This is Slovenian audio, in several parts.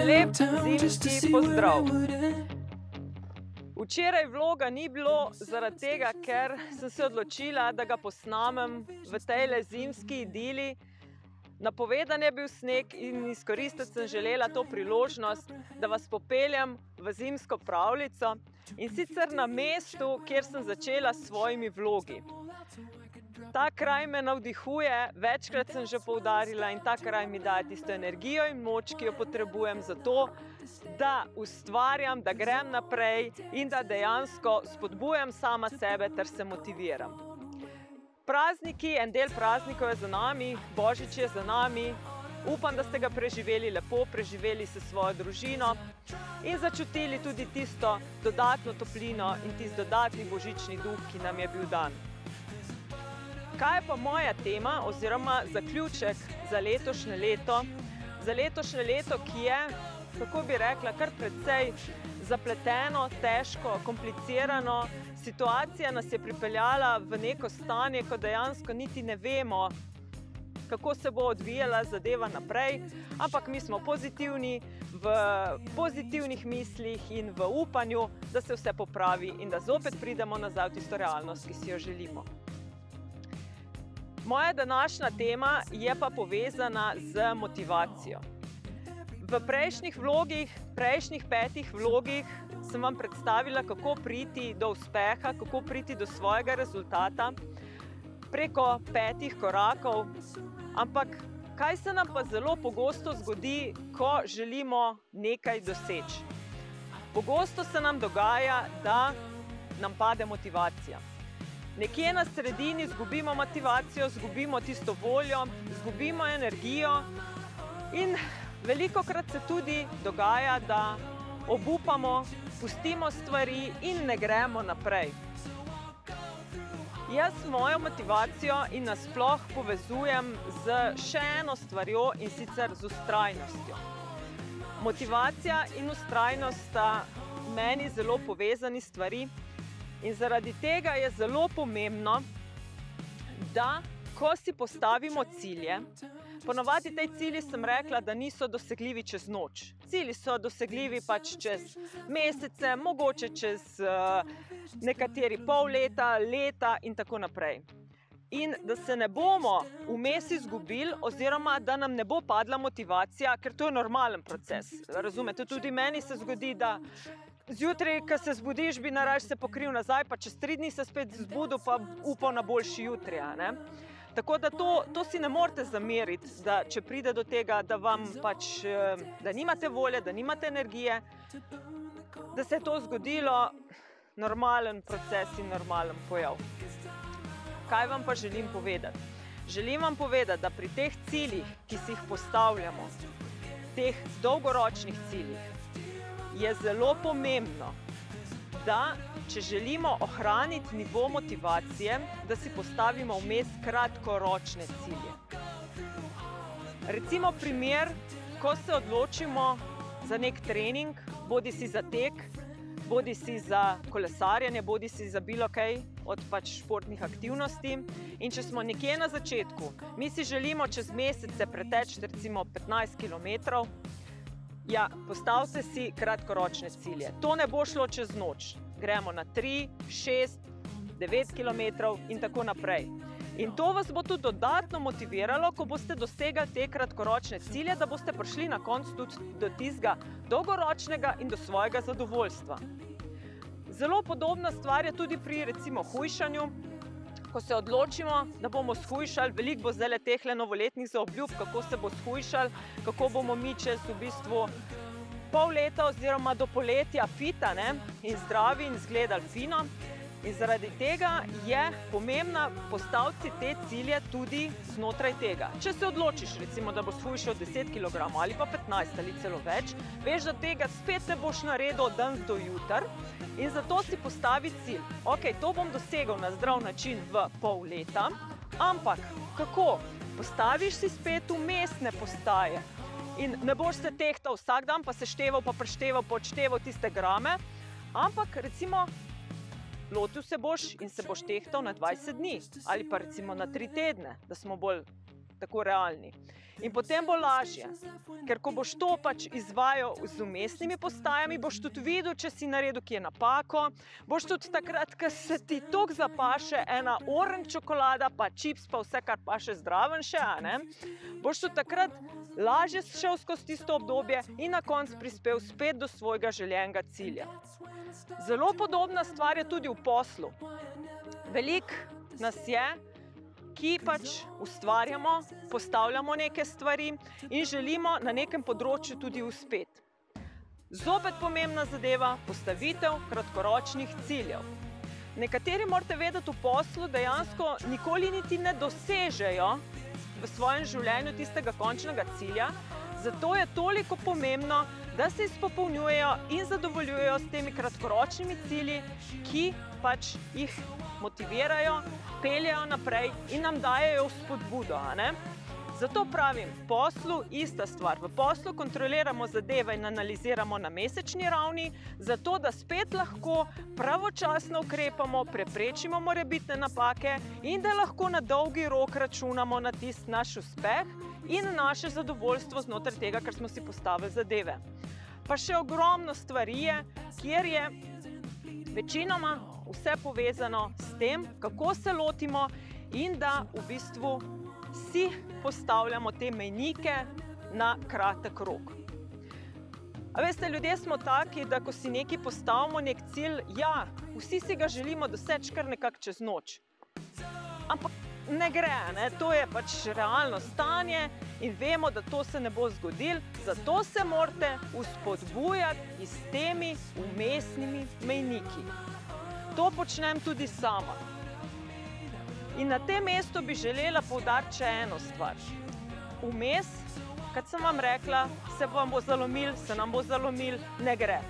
Lep zimski pozdrav! Včeraj vloga ni bilo zaradi tega, ker sem se odločila, da ga posnamem v tejle zimski idili. Napovedan je bil sneg in izkoristiti sem želela to priložnost, da vas popeljem v zimsko pravljico in sicer na mestu, kjer sem začela s svojimi vlogi. Ta kraj me navdihuje, večkrat sem že poudarila, in ta kraj mi daje tisto energijo in moč, ki jo potrebujem za to, da ustvarjam, da grem naprej in da dejansko spodbujam sama sebe ter se motiviram. Prazniki, en del praznikov je za nami, Božič je za nami. Upam, da ste ga preživeli lepo, preživeli s svojo družino in začutili tudi tisto dodatno toplino in tisti dodatni božični duh, ki nam je bil dan. Kaj je pa moja tema oziroma zaključek za letošnje leto? Za letošnje leto, ki je, kako bi rekla, kar precej zapleteno, težko, komplicirano. Situacija nas je pripeljala v neko stanje, ko dejansko niti ne vemo, kako se bo odvijala zadeva naprej, ampak mi smo pozitivni, v pozitivnih mislih in v upanju, da se vse popravi in da zopet pridemo nazaj v tisto realnost, ki si jo želimo. Moja današnja tema je pa povezana z motivacijo. V prejšnjih vlogih, prejšnjih 5 vlogih sem vam predstavila, kako priti do uspeha, kako priti do svojega rezultata preko 5 korakov. Ampak kaj se nam pa zelo pogosto zgodi, ko želimo nekaj doseči? Pogosto se nam dogaja, da nam pade motivacija. Nekje na sredini izgubimo motivacijo, izgubimo tisto voljo, izgubimo energijo in velikokrat se tudi dogaja, da obupamo, pustimo stvari in ne gremo naprej. Jaz mojo motivacijo in nasploh povezujem z še eno stvarjo, in sicer z vztrajnostjo. Motivacija in vztrajnost sta meni zelo povezani stvari in zaradi tega je zelo pomembno, da ko si postavimo cilje, ponavadi tej cilji sem rekla, da niso dosegljivi čez noč. Cilji so dosegljivi pač čez mesece, mogoče čez nekateri pol leta, leta in tako naprej. In da se ne bomo vmes izgubili oziroma da nam ne bo padla motivacija, ker to je normalen proces. Razumete, tudi meni se zgodi, da zjutraj, ko se zbudiš, bi narajš se pokril nazaj, pa čez 3 dni se spet zbudil, pa upal na boljši jutri, ne? Tako da to si ne morete zameriti, da če pride do tega, da vam pač, da nimate volje, da nimate energije, da se je to zgodilo, normalen proces in normalen pojav. Kaj vam pa želim povedati? Želim vam povedati, da pri teh ciljih, ki si jih postavljamo, teh dolgoročnih ciljih, je zelo pomembno, da če želimo ohraniti nivo motivacije, da si postavimo vmes kratkoročne cilje. Recimo primer, ko se odločimo za nek trening, bodisi za tek, bodisi za kolesarjenje, bodisi za bilo kaj od pač športnih aktivnosti. In če smo nekje na začetku, mi si želimo čez mesece preteči recimo 15 kilometrov, ja, postavite si kratkoročne cilje. To ne bo šlo čez noč. Gremo na 3, 6, 9 kilometrov in tako naprej. In to vas bo tudi dodatno motiviralo, ko boste dosegali te kratkoročne cilje, da boste prišli na koncu tudi do tistega dolgoročnega in do svojega zadovoljstva. Zelo podobna stvar je tudi pri recimo hujšanju. Ko se odločimo, da bomo shujšali, veliko bo zdaj tehle novoletnih zaobljub, kako se bo shujšali, kako bomo mi čez v bistvu pol leta oziroma do poletja fita, ne, in zdravi in izgledali fino. In zaradi tega je pomembno postaviti te cilje tudi znotraj tega. Če se odločiš, recimo, da boš shujšal 10 kg ali pa 15 ali celo več, veš, da tega spet ne boš naredil od danes do jutri in zato si postavi cilj. Ok, to bom dosegel na zdrav način v pol leta, ampak kako? Postaviš si spet vmesne postaje in ne boš se tehtal vsak dan, pa sešteval, pa prešteval, pa odšteval tiste grame, ampak recimo lotil se boš in se boš tehtal na 20 dni ali pa recimo na 3 tedne, da smo bolj tako realni. In potem bo lažje, ker ko boš to pač izvajal z vmesnimi postajami, boš tudi videl, če si naredil kje napako, boš tudi takrat, ko se ti toliko zapaše ena oranž čokolada, pa čips, pa vse, kar paše zdraven še, boš tudi takrat lažje šel skozi tisto obdobje in na koncu prispel spet do svojega željenega cilja. Zelo podobna stvar je tudi v poslu. Veliko nas je, ki pač ustvarjamo, postavljamo neke stvari in želimo na nekem področju tudi uspeti. Zopet pomembna zadeva, postavitev kratkoročnih ciljev. Nekateri morate vedeti v poslu, dejansko nikoli niti ne dosežejo v svojem življenju tistega končnega cilja, zato je toliko pomembno, da se izpopolnjujejo in zadovoljujejo s temi kratkoročnimi cilji, ki pač jih motivirajo, peljejo naprej in nam dajejo spodbudo. Zato pravim, v poslu ista stvar. V poslu kontroliramo zadeve in analiziramo na mesečni ravni, zato da spet lahko pravočasno ukrepamo, preprečimo morebitne napake in da lahko na dolgi rok računamo na tisti naš uspeh in naše zadovoljstvo znotraj tega, ker smo si postavili zadeve. Pa še ogromno stvari je, kjer je večinoma vse povezano s tem, kako se lotimo in da v bistvu si postavljamo te mejnike na kratek rok. A veste, ljudje smo taki, da ko si nekaj postavimo, nek cilj, ja, vsi si ga želimo doseči kar nekako čez noč. Ampak ne gre, to je pač realno stanje in vemo, da to se ne bo zgodilo, zato se morate vzpodbujati s temi vmesnimi mejniki. To počnem tudi sama. In na tem mestu bi želela poudariti še eno stvar. Vmes, kot sem vam rekla, se vam bo zalomil, se nam bo zalomil, ne gre.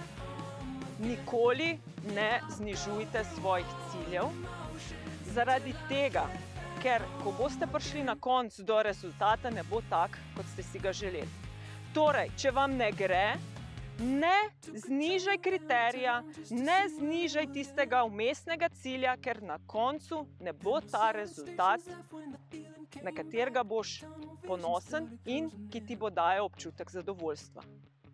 Nikoli ne znižujte svojih ciljev, zaradi tega, ker ko boste prišli na konec do rezultata, ne bo tak, kot ste si ga želeli. Torej, če vam ne gre, ne znižaj kriterija, ne znižaj tistega vmesnega cilja, ker na koncu ne bo ta rezultat, na katerega boš ponosen in ki ti bo dajal občutek zadovoljstva.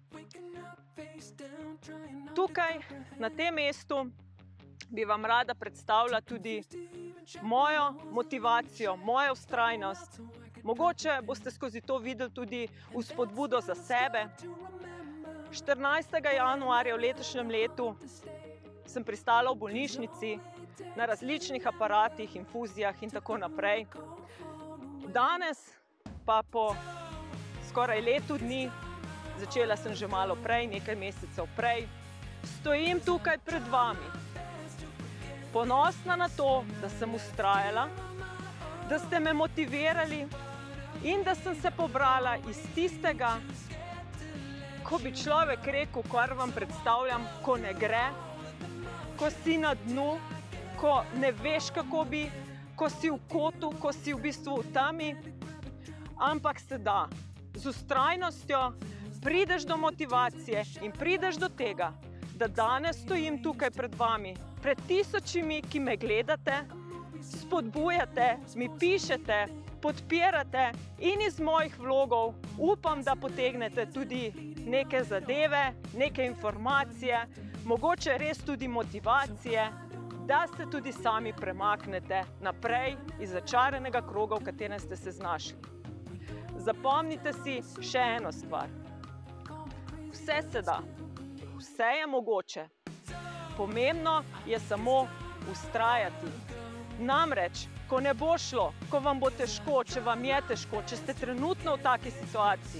Tukaj, na tem mestu, bi vam rada predstavila tudi mojo motivacijo, mojo vztrajnost. Mogoče boste skozi to videli tudi vzpodbudo za sebe. 14. januarja v letošnjem letu sem pristala v bolnišnici na različnih aparatih, infuzijah in tako naprej. Danes pa po skoraj letu dni, začela sem že malo prej, nekaj mesecev prej, stojim tukaj pred vami. Ponosna na to, da sem vztrajala, da ste me motivirali in da sem se pobrala iz tistega, ko bi človek rekel, kar vam predstavljam, ko ne gre, ko si na dnu, ko ne veš, kako bi, ko si v kotu, ko si v bistvu v temi, ampak se da. Z vztrajnostjo prideš do motivacije in prideš do tega, da danes stojim tukaj pred vami, pred tisočimi, ki me gledate, spodbujate, mi pišete, podpirate in iz mojih vlogov upam, da potegnete tudi neke zadeve, neke informacije, mogoče res tudi motivacije, da se tudi sami premaknete naprej iz začaranega kroga, v katerem ste se znašli. Zapomnite si še eno stvar. Vse se da, vse je mogoče. Pomembno je samo vztrajati. Namreč, ko ne bo šlo, ko vam bo težko, če vam je težko, če ste trenutno v taki situaciji,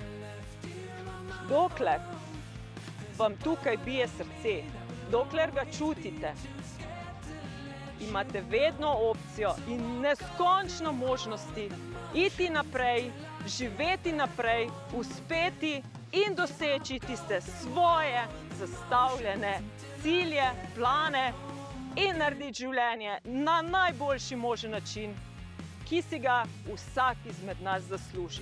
dokler vam tukaj bije srce, dokler ga čutite, imate vedno opcijo in neskončno možnosti iti naprej, živeti naprej, uspeti in doseči tiste svoje zastavljene cilje, plane in narediti življenje na najboljši možen način, ki si ga vsak izmed nas zasluži.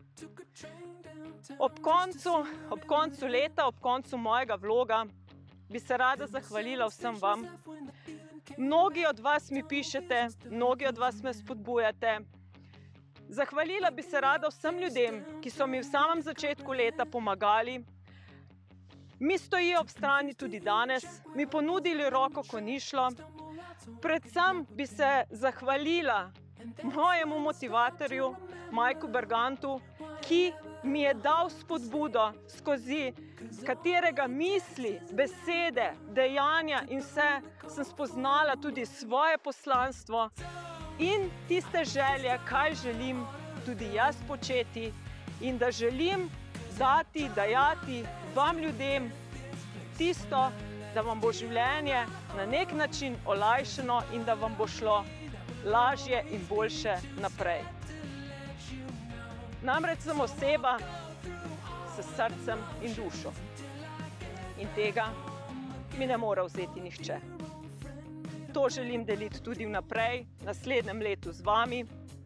Ob koncu leta, ob koncu mojega vloga, bi se rada zahvalila vsem vam. Mnogi od vas mi pišete, mnogi od vas me spodbujate Zahvalila bi se rada vsem ljudem, ki so mi v samem začetku leta pomagali. Mi stojijo ob strani tudi danes, mi ponudili roko, ko ni šlo. Predvsem bi se zahvalila mojemu motivatorju, Majku Bergantu, ki mi je dal spodbudo, skozi katerega misli, besede, dejanja in vse sem spoznala tudi svoje poslanstvo in tiste želje, kaj želim tudi jaz početi in da želim dajati vam ljudem tisto, da vam bo življenje na nek način olajšano in da vam bo šlo lažje in boljše naprej. Namreč sem oseba s srcem in dušo in tega mi ne more vzeti nihče. To želim deliti tudi vnaprej, naslednjem letu z vami.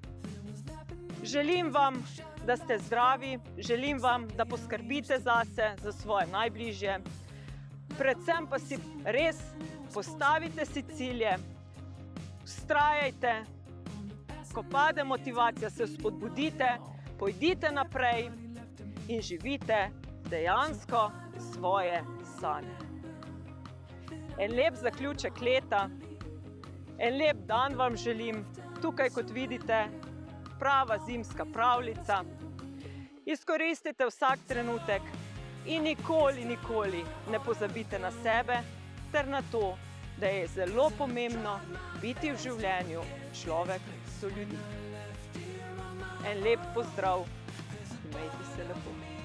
Želim vam, da ste zdravi, želim vam, da poskrbite zase, za svoje najbližje. Predvsem pa si res postavite si cilje, vztrajajte, ko pade motivacija, se spodbudite, pojdite naprej in živite dejansko svoje sanje. En lep zaključek leta, en lep dan vam želim, tukaj kot vidite, prava zimska pravljica. Izkoristite vsak trenutek in nikoli ne pozabite na sebe ter na to, da je zelo pomembno biti v življenju človek so ljudi. En lep pozdrav, imejte se lepo.